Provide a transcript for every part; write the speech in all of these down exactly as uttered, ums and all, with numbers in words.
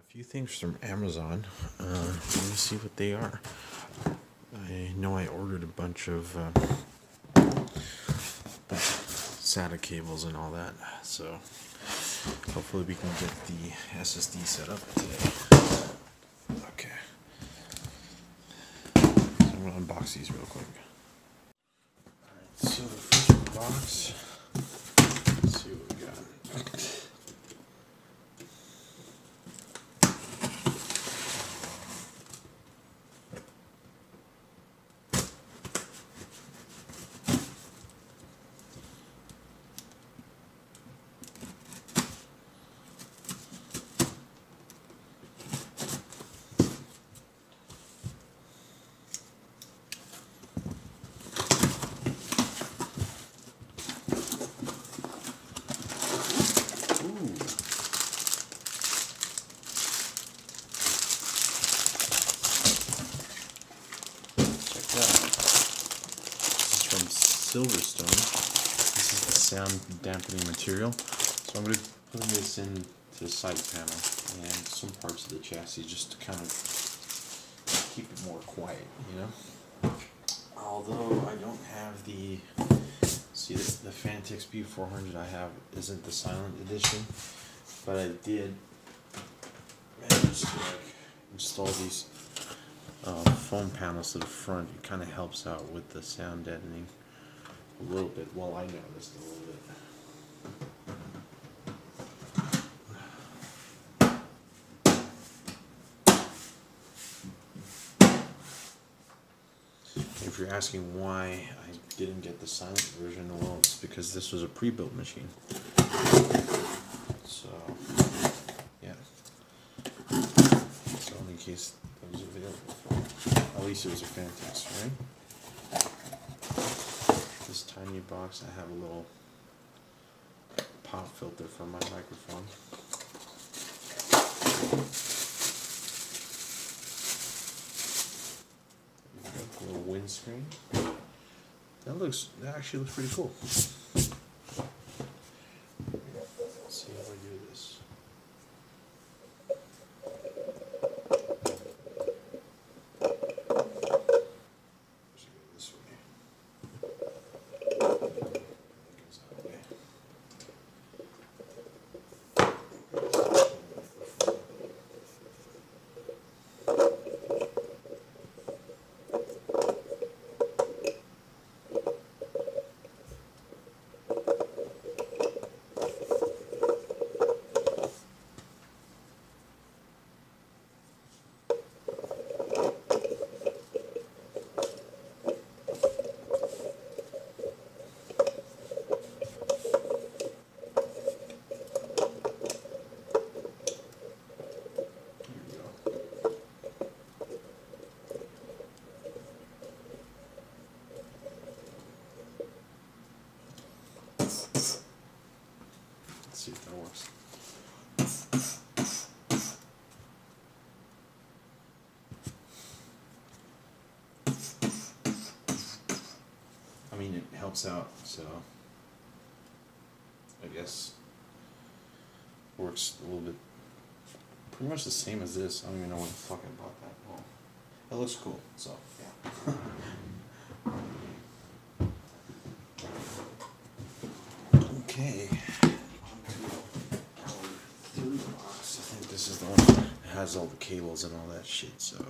few things from Amazon. Uh, let me see what they are. I know I ordered a bunch of uh, SATA cables and all that, so hopefully we can get the S S D set up today. Okay. So I'm going to unbox these real quick. Alright, so the first box, let's see what we got. Silverstone. This is the sound dampening material. So I'm going to put this into the side panel and some parts of the chassis just to kind of keep it more quiet, you know. Although I don't have the, see the, the Phanteks B four hundred I have isn't the silent edition, but I did manage to like install these uh, foam panels to the front. It kind of helps out with the sound deadening. A little bit, well I noticed a little bit. If you're asking why I didn't get the silent version, well it's because this was a pre-built machine. So, yeah. So in case that was available. At least it was a Phanteks, right? This tiny box, I have a little pop filter for my microphone. A little windscreen. That looks, that actually looks pretty cool. Let's see how I do this. See if that works. I mean, it helps out, so I guess works a little bit, pretty much the same as this. I don't even know when the fuck I bought that. Well, it looks cool, so yeah. Okay. I think this is the one that has all the cables and all that shit, so.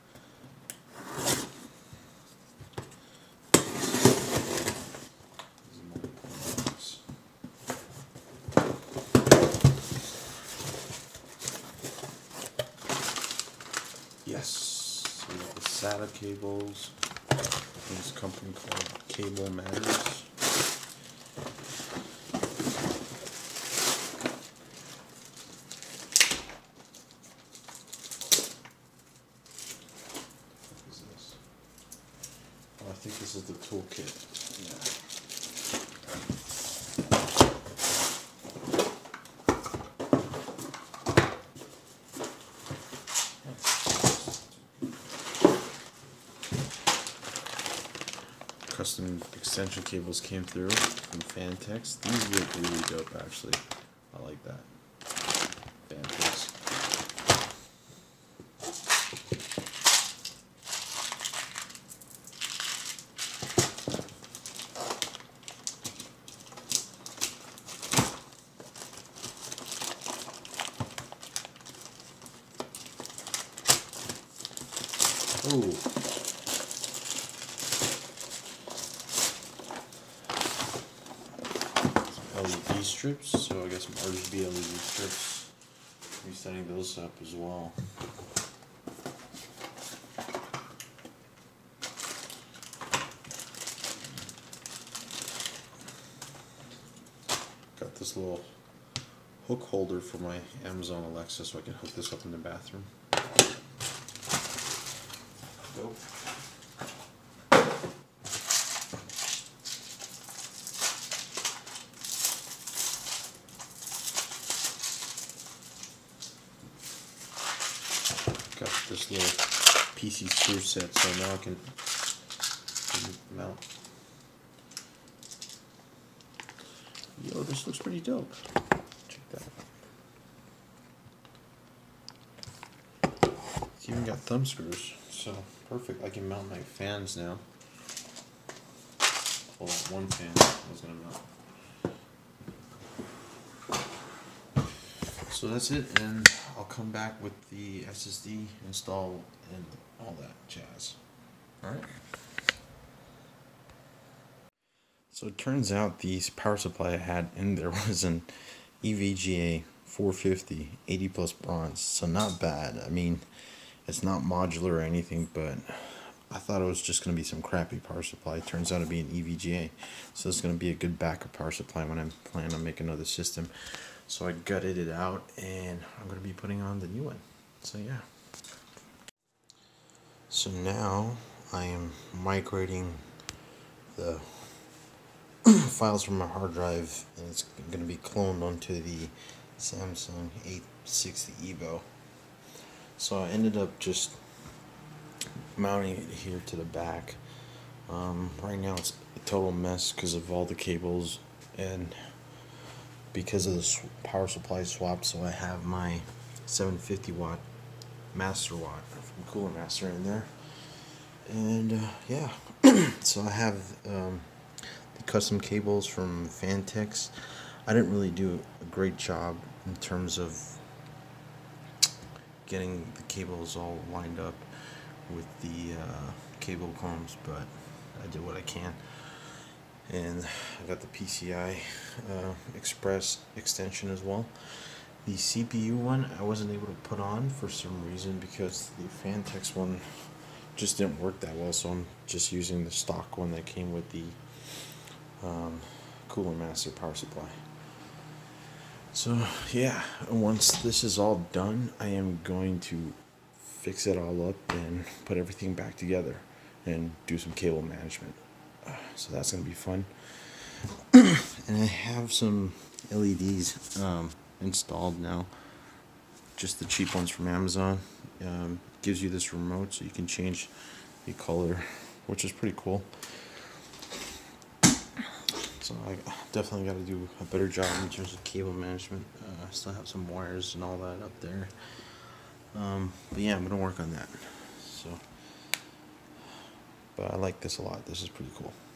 Yes, we got the SATA cables. This company called Cable Matters. I think this is the toolkit. Yeah. Custom extension cables came through from Phanteks. These look really dope actually. I like that. Phanteks. Oh. L E D strips, so I got some R G B L E D strips. I'll be setting those up as well. Got this little hook holder for my Amazon Alexa so I can hook this up in the bathroom. Go. Got this little P C screw set, so now I can mount. Yo, this looks pretty dope. Check that out. It's even got thumb screws, so perfect. I can mount my fans now. Well, one fan I was gonna mount. So that's it, and I'll come back with the S S D install and all that jazz. Alright. So it turns out the power supply I had in there was an E V G A four fifty eighty plus bronze, so not bad. I mean, it's not modular or anything, but I thought it was just going to be some crappy power supply. It turns out to be an E V G A, so it's going to be a good backup power supply when I'm planning on making another system. So I gutted it out, and I'm going to be putting on the new one. So yeah. So now I am migrating the files from my hard drive, and it's going to be cloned onto the Samsung eight sixty Evo. So I ended up just mounting it here to the back. Um, right now it's a total mess because of all the cables and because of the power supply swap. So I have my seven fifty watt master watt from Cooler Master in there, and uh, yeah. So I have um, the custom cables from Fantex. I didn't really do a great job in terms of getting the cables all lined up with the uh, cable combs, but I did what I can. And I got the P C I uh, Express extension as well. The C P U one I wasn't able to put on for some reason because the Fantex one just didn't work that well, so I'm just using the stock one that came with the um, Cooler Master power supply. So yeah, once this is all done, I am going to fix it all up and put everything back together and do some cable management. Uh, so that's going to be fun. And I have some L E Ds um, installed now, just the cheap ones from Amazon. Um, gives you this remote so you can change the color, which is pretty cool. So I definitely got to do a better job in terms of cable management. Uh, I still have some wires and all that up there. Um, but yeah, I'm going to work on that. So, but I like this a lot. This is pretty cool.